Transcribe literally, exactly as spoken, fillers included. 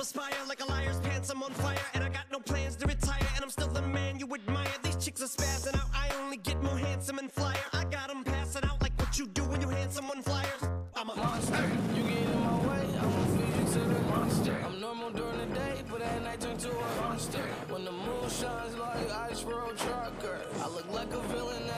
perspire like a liar's pants, I'm on fire. And I got no plans to retire, and I'm still the man you admire. These chicks are spazzing out, I only get more handsome and flyer. I got them passing out like what you do when you hand someone flyers. I'm a monster. You get in my way, I'ma feed you to the monster. I'm normal during the day, but at night turn to a monster. When the moon shines like ice road trucker, I look like a villain